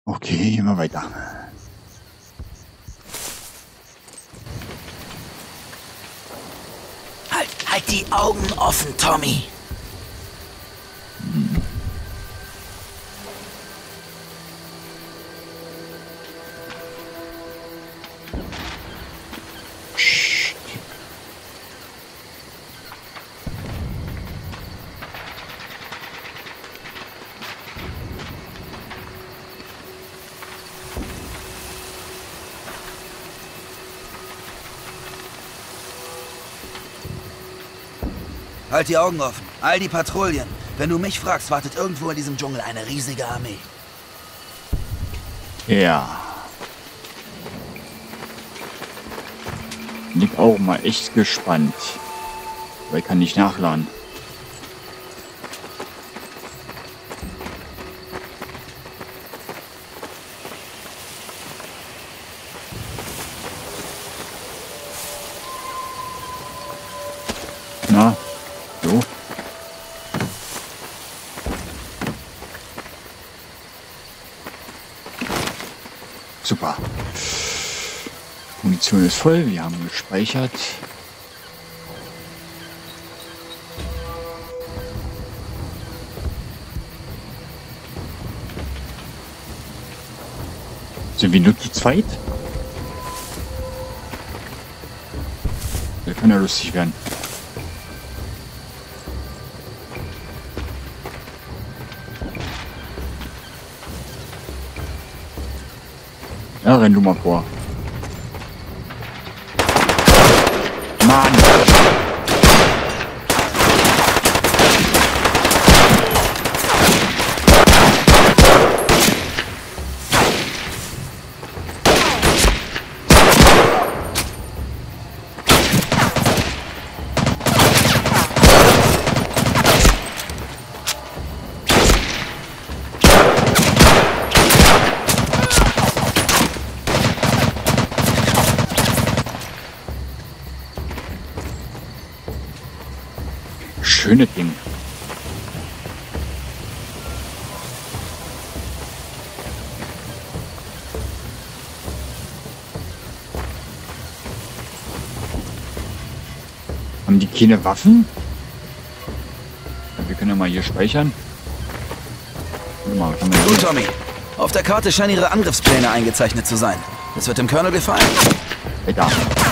Okay, immer weiter. Halt die Augen offen, Tommy. Psst. Halt die Augen offen. All die Patrouillen. Wenn du mich fragst, wartet irgendwo in diesem Dschungel eine riesige Armee. Ja. Bin ich auch mal echt gespannt. Weil ich kann nicht nachladen. Na, so. Super. Munition ist voll, wir haben gespeichert. Sind wir nur zu zweit? Das kann ja lustig werden. Ja, renn du mal vor. Mann! Schöne Ding. Haben die keine Waffen? Ja, wir können ja mal hier speichern. Warte mal, was haben wir Gut, hier? Tommy. Auf der Karte scheinen ihre Angriffspläne eingezeichnet zu sein. Das wird dem Colonel gefallen. Da.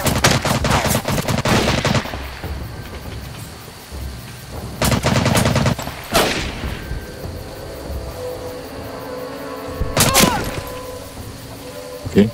Okay.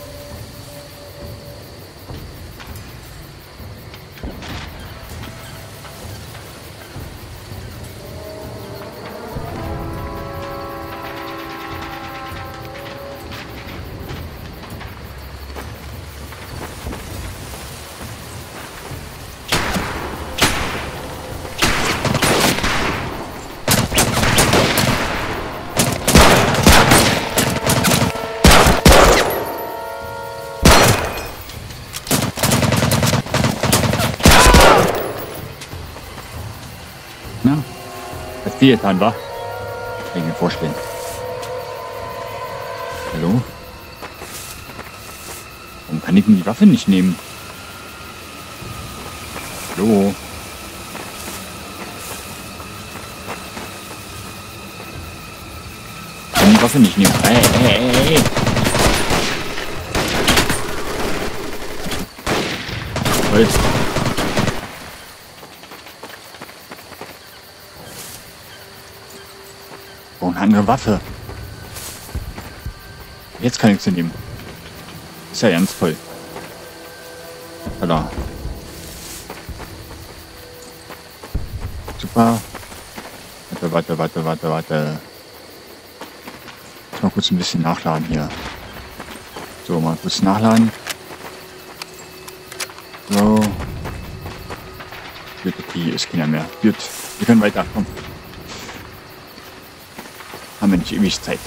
Na, was die jetzt an war? Kann ich mir vorstellen. Hallo? Warum kann ich denn die Waffe nicht nehmen? Hallo? Ich kann die Waffe nicht nehmen. Hey. Holz. Oh, eine andere Waffe. Jetzt kann ich sie nehmen. Ist ja ganz toll. Voilà. Super. Warte. Mal kurz ein bisschen nachladen hier. So, mal kurz nachladen. So. Gut, okay, ist keiner mehr. Gut, wir können weiterkommen. Haben wir nicht ewig Zeit.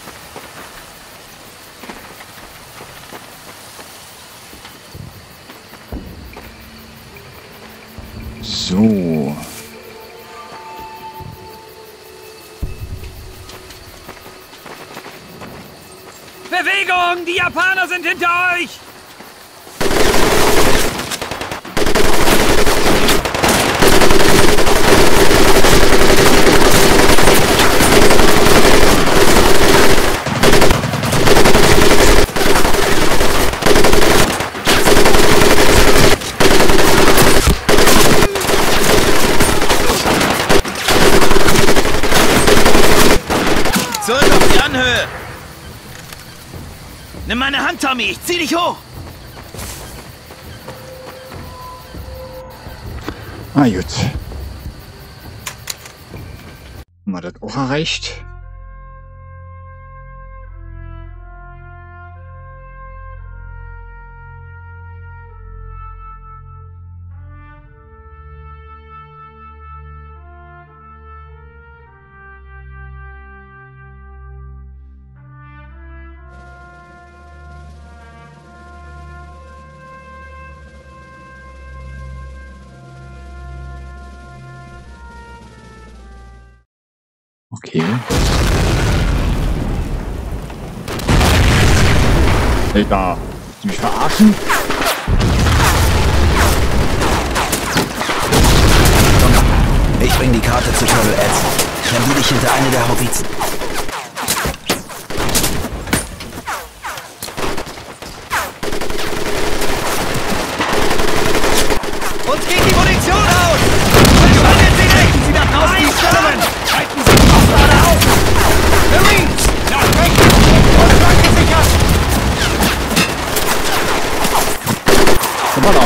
So. Bewegung! Die Japaner sind hinter euch! Zurück auf die Anhöhe! Nimm meine Hand, Tommy! Ich zieh dich hoch! Ah, gut. Haben wir das auch erreicht? Okay. Hey, da. Willst du mich verarschen? Ich bring die Karte zu Colonel Ed. Klemm du dich hinter eine der Haubitzen. Uns geht die Munition aus! Verwandelt sie nicht! Sie da draußen die Stellungen! Halten Sie die Auflade auf! Marines! Nach rechts! Und Flanke sichern! Hoppala.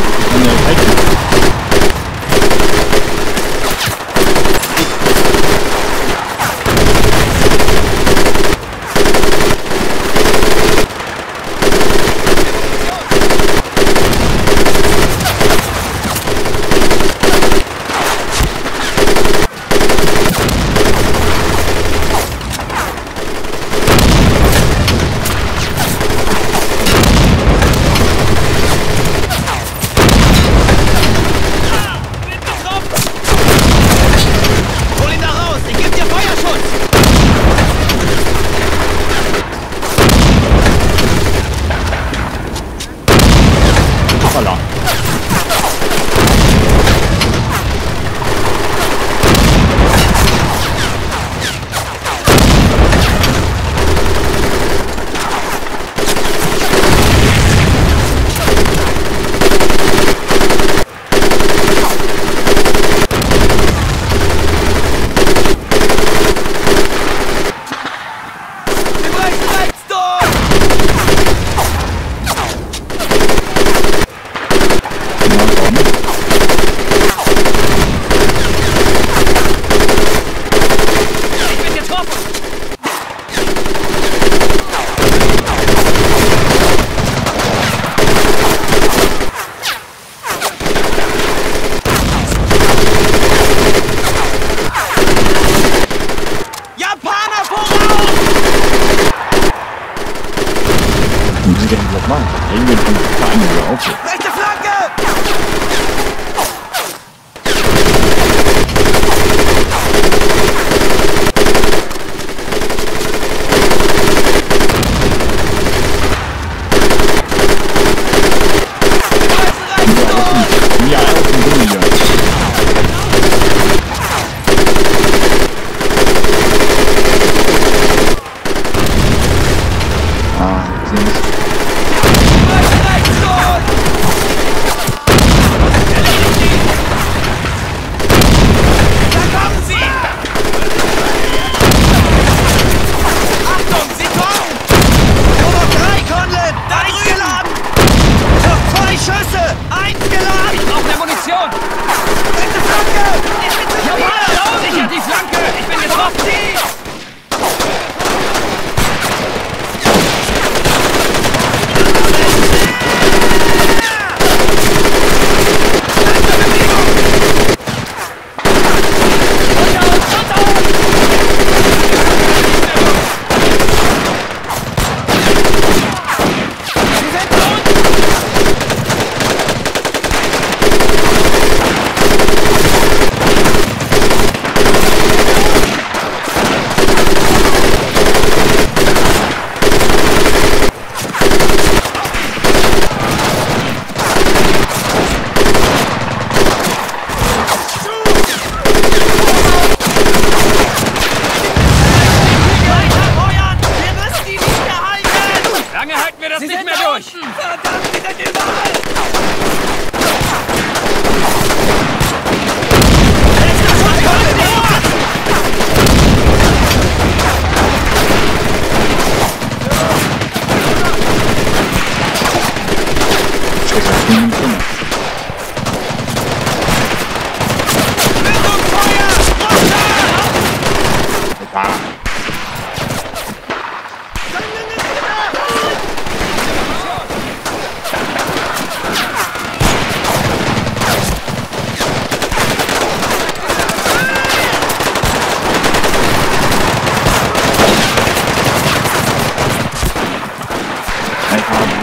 Rechte Flanke!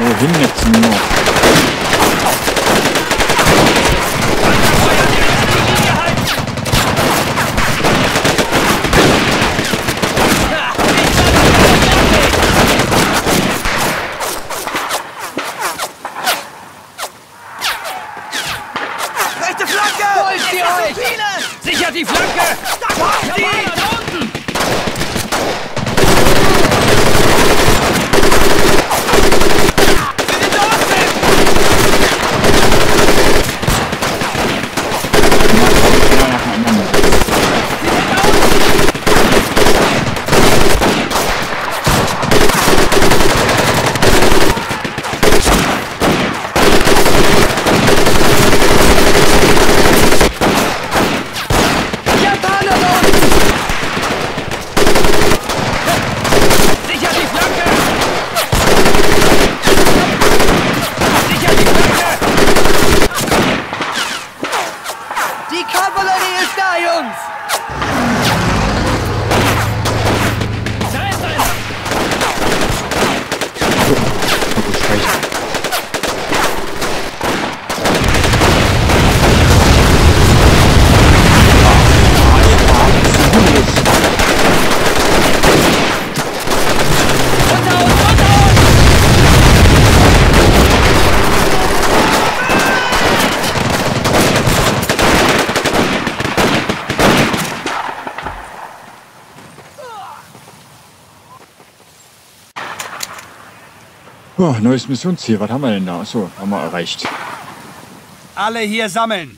Wohin jetzt nur? Rechte Flanke! Holt sie euch! Sichert die Flanke! Da kommen sie! Da unten! Oh, neues Missionsziel. Was haben wir denn da? Achso, haben wir erreicht. Alle hier sammeln.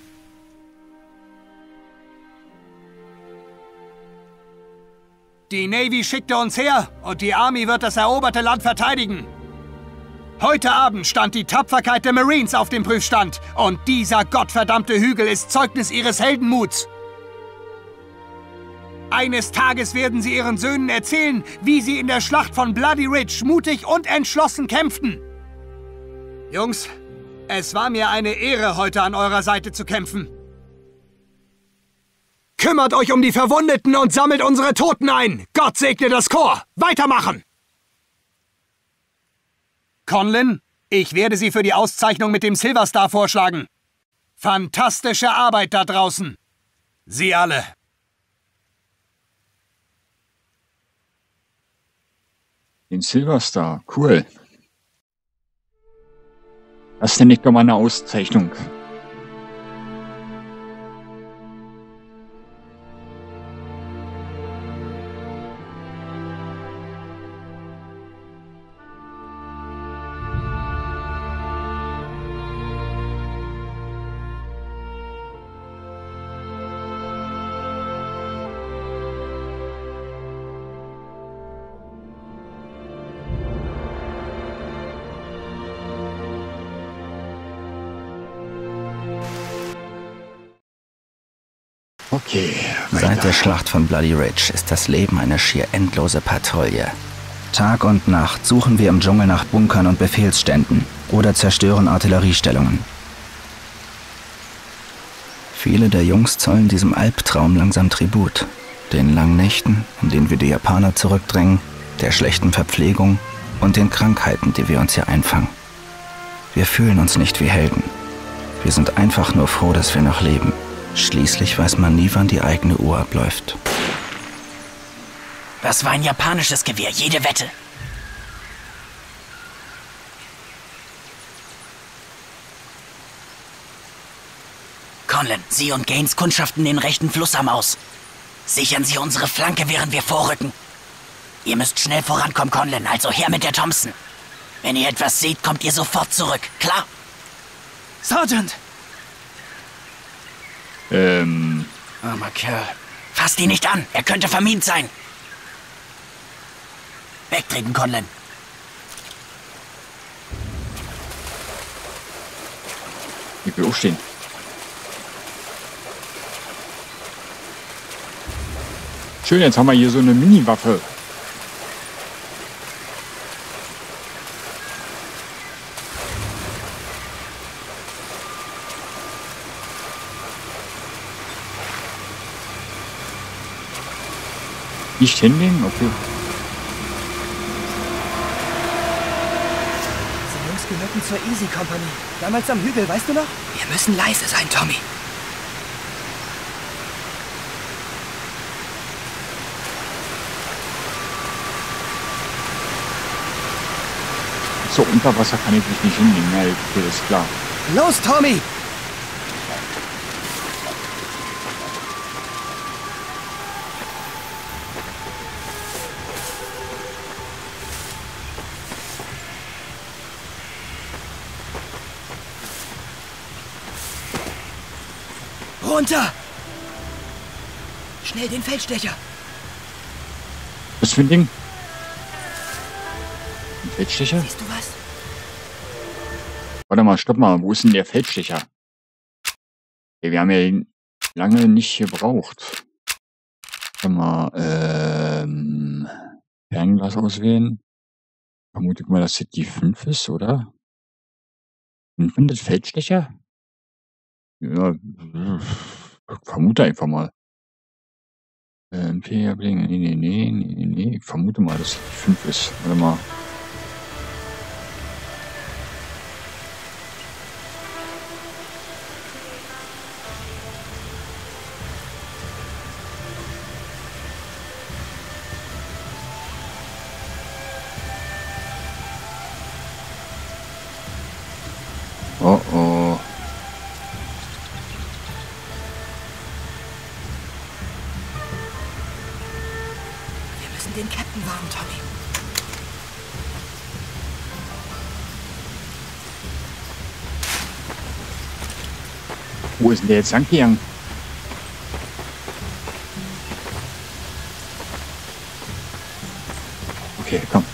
Die Navy schickte uns her und die Army wird das eroberte Land verteidigen. Heute Abend stand die Tapferkeit der Marines auf dem Prüfstand und dieser gottverdammte Hügel ist Zeugnis ihres Heldenmuts. Eines Tages werden sie ihren Söhnen erzählen, wie sie in der Schlacht von Bloody Ridge mutig und entschlossen kämpften. Jungs, es war mir eine Ehre, heute an eurer Seite zu kämpfen. Kümmert euch um die Verwundeten und sammelt unsere Toten ein. Gott segne das Korps. Weitermachen! Conlin, ich werde Sie für die Auszeichnung mit dem Silver Star vorschlagen. Fantastische Arbeit da draußen. Sie alle. Den Silver Star, cool. Das nenne ich doch mal eine Auszeichnung. Okay, Seit der Schlacht von Bloody Ridge ist das Leben eine schier endlose Patrouille. Tag und Nacht suchen wir im Dschungel nach Bunkern und Befehlsständen oder zerstören Artilleriestellungen. Viele der Jungs zollen diesem Albtraum langsam Tribut. Den langen Nächten, in denen wir die Japaner zurückdrängen, der schlechten Verpflegung und den Krankheiten, die wir uns hier einfangen. Wir fühlen uns nicht wie Helden. Wir sind einfach nur froh, dass wir noch leben. Schließlich weiß man nie, wann die eigene Uhr abläuft. Das war ein japanisches Gewehr, jede Wette. Conlin, Sie und Gaines kundschaften den rechten Flussarm aus. Sichern Sie unsere Flanke, während wir vorrücken. Ihr müsst schnell vorankommen, Conlin, also her mit der Thompson. Wenn ihr etwas seht, kommt ihr sofort zurück, klar? Sergeant! Armer Kerl. Fasst ihn nicht an, er könnte vermint sein. Wegtreten, Conlin. Ich will auch stehen. Schön, jetzt haben wir hier so eine Mini-Waffe. Nicht hinlegen? Okay. gehörten zur Easy Company. Damals am Hügel, weißt du noch? Wir müssen leise sein, Tommy. So, unter Wasser kann ich mich nicht hinlegen. Ja, okay, ist klar. Los, Tommy! Runter! Schnell den Feldstecher! Was für ein Ding? Ein Feldstecher? Siehst du was? Warte mal, stopp mal. Wo ist denn der Feldstecher? Okay, wir haben ja ihn lange nicht gebraucht. Warte mal, Fernglas auswählen. Vermute mal, dass das die 5 ist, oder? 5 das Feldstecher? Ja, vermute einfach mal. Nee. Ich vermute mal, dass es die 5 ist. Warte mal. Oh oh. Wir müssen den Captain warnen, Tommy. Wo ist denn der jetzt langgegangen? Okay, komm.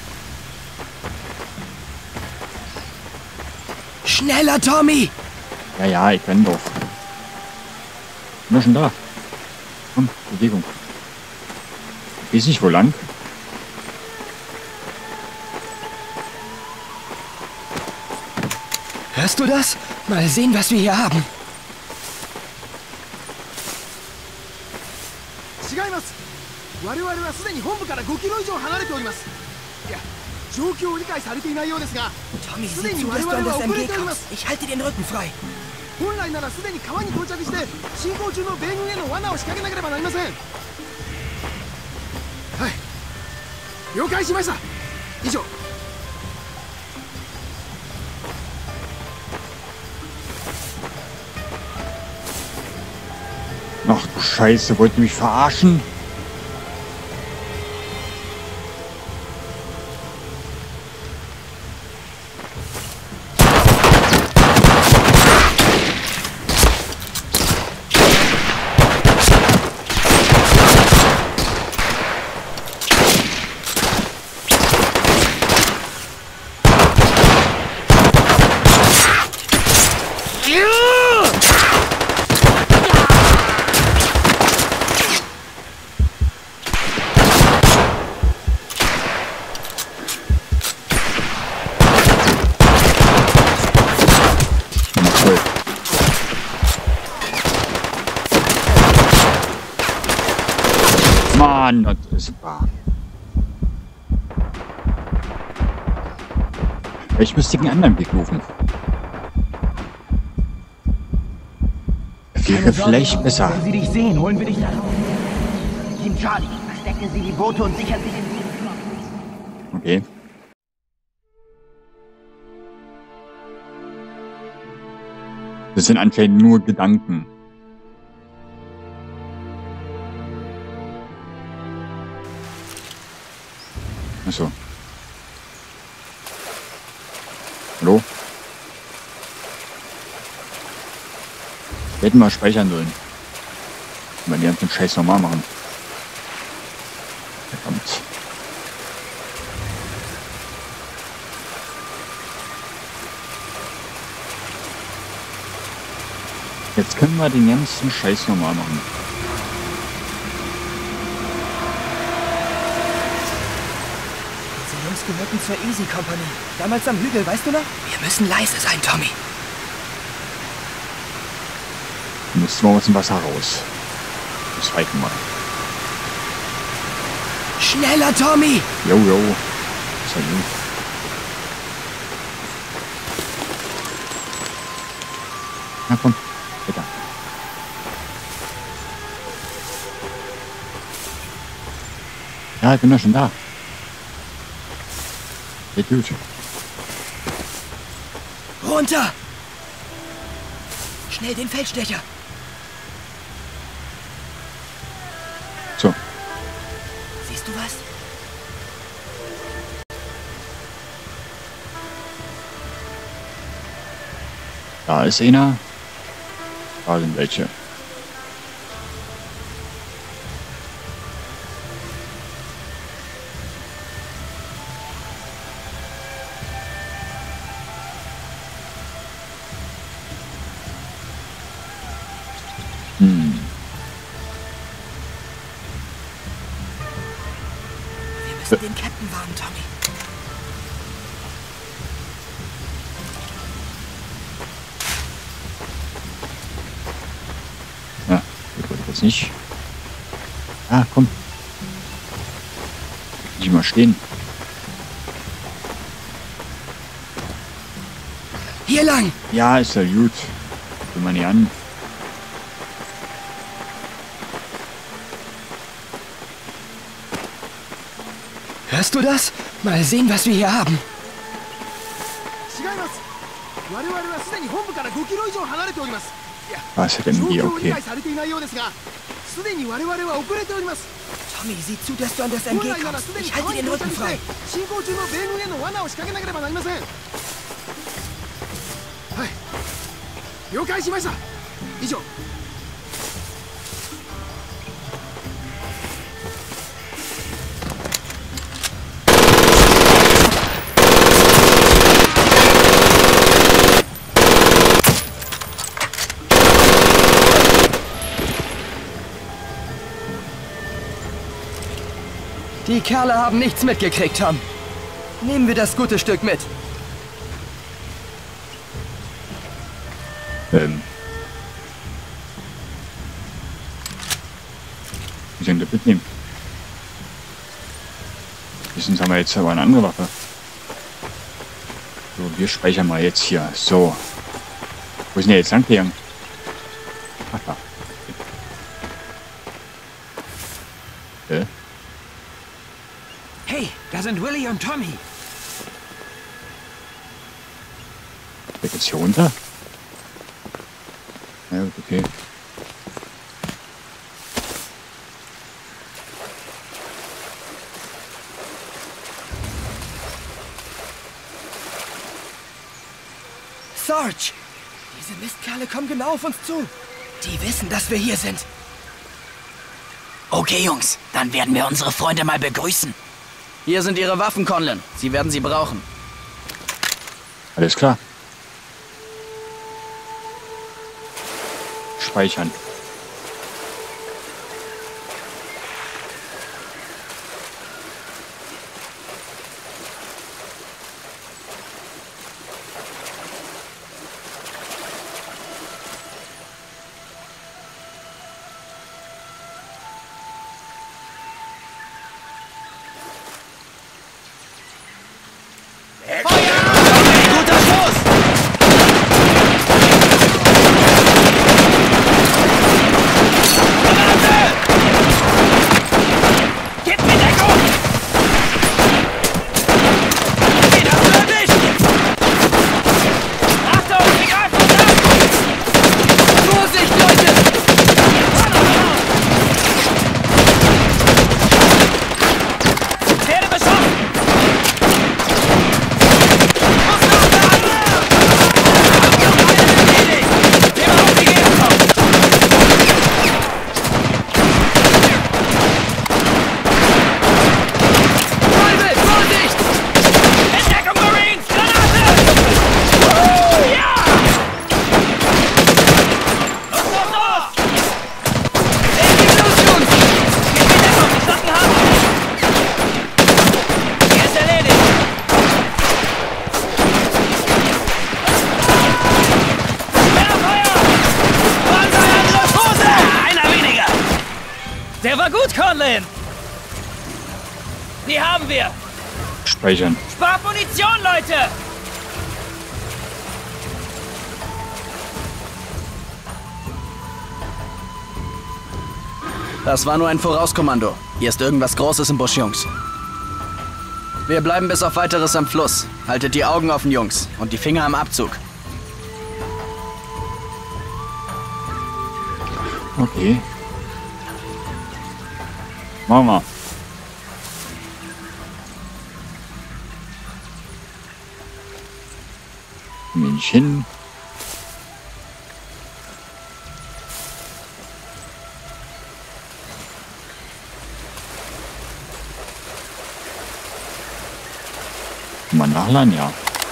Schneller, Tommy! Ja, ich bin doch. Wir schon da. Komm, Bewegung. Ich weiß nicht, wo lang. Hörst du das? Mal sehen, was wir hier haben. 違います。我々はすでに本部から5キロ以上離れております。いや、状況を理解されていないようですが、 Tommy, すで sieh に zu, 我 dass du 々 an は das 遅れ MG ておりま kommst. す。 Ich halte den Rücken frei. 本来ならすでに川に到着して進行中の米軍への罠を仕掛けなければなりません。はい、了解しました。以上。 Ach du Scheiße, wollt ihr mich verarschen? Mann, das ist wahr. Ich müsste einen anderen Weg rufen. Wäre vielleicht besser. Wenn sie dich sehen, holen wir dich nach Hause. Team Charlie, verstecken Sie die Boote und sichern sich in die... Okay. Das sind anscheinend nur Gedanken. Achso. Hallo? Wir hätten mal speichern sollen. Und wir den ganzen Scheiß normal machen. Verdammt. Jetzt können wir den ganzen Scheiß normal machen. Diese Jungs gehörten zur Easy Company. Damals am Hügel, weißt du noch? Wir müssen leise sein, Tommy. Müssen wir aus dem Wasser raus. Das reichen mal. Schneller, Tommy! Jo. Ist ja gut. Na komm, weiter. Ja, ich bin doch schon da. Geht gut. Runter! Schnell den Feldstecher! So. Siehst du was? Da ist einer. Da sind welche. Wir müssen den Captain warnen, Tommy. Ja, ich wollte jetzt nicht. Ah, komm. Nicht mal stehen. Hier lang! Ja, ist ja gut. Will man nicht an. Hörst du das? Mal sehen, was wir hier haben. 違います。我々はすでに本部から5キロ以上離れております。いや、 Was ist 状 denn hier? 況を理 Okay. 解されていないようですが、すでに我々は遅れております。 Tommy, sieh zu, dass du an das 本 MG 来なら kommst. すでに Ich 川 halte に den 到着 Rücken し frei. て進行中の米軍への罠を仕掛けなければなりません。はい、了解しました。以上。 Die Kerle haben nichts mitgekriegt, Tom. Nehmen wir das gute Stück mit. Wie soll ich das mitnehmen? Höchstens haben wir jetzt aber eine andere Waffe. So, wir speichern mal jetzt hier. So. Wo ist denn der jetzt lang gegangen? Ach da. Hey, da sind Willy und Tommy. Der geht's hier runter? Ja, gut, okay. Sarge! Diese Mistkerle kommen genau auf uns zu. Die wissen, dass wir hier sind. Okay, Jungs, dann werden wir unsere Freunde mal begrüßen. Hier sind ihre Waffen, Conlon. Sie werden sie brauchen. Alles klar. Speichern. Guter Schuss! Gib mir Deckung! Wieder fertig! Achtung, wir greifen uns an! Vorsicht, Leute! Werde beschossen! Der war gut, Conlon! Die haben wir! Speichern. Spart Munition, Leute! Das war nur ein Vorauskommando. Hier ist irgendwas Großes im Busch, Jungs. Wir bleiben bis auf Weiteres am Fluss. Haltet die Augen offen, Jungs. Und die Finger am Abzug. Okay. Machen wir. Männchen. Mal nachladen, ja.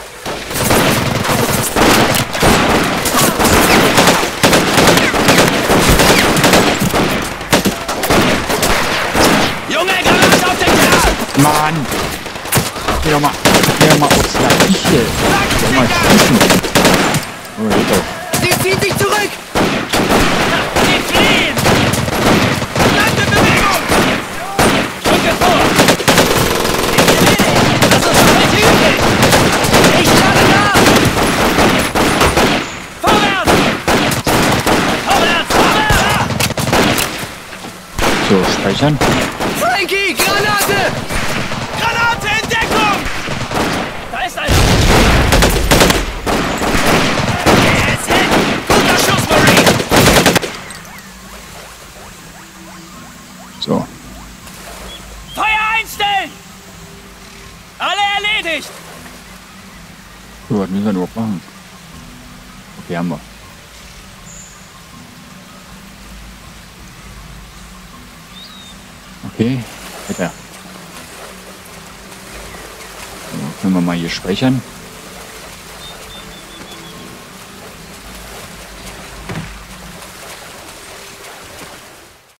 Junge, Granate auf den Kerl! Mann! Geh doch mal aus der Iche! Geh mal schießen! Oh, geht doch. Sie zieht sich zurück! Die fliehen! Bleibt in Bewegung! Drücke vor! Das ist doch nicht üblich! Ich lade nach! Vorwärts! Vorwärts! Vorwärts! So, speichern. Frankie, Granate! Granate in Deckung! Da ist einer! Der ist hin! Guter Schuss, Marine! So. Feuer einstellen! Alle erledigt! So, was müssen wir überhaupt machen? Okay, haben wir. Okay, weiter. So, können wir mal hier speichern.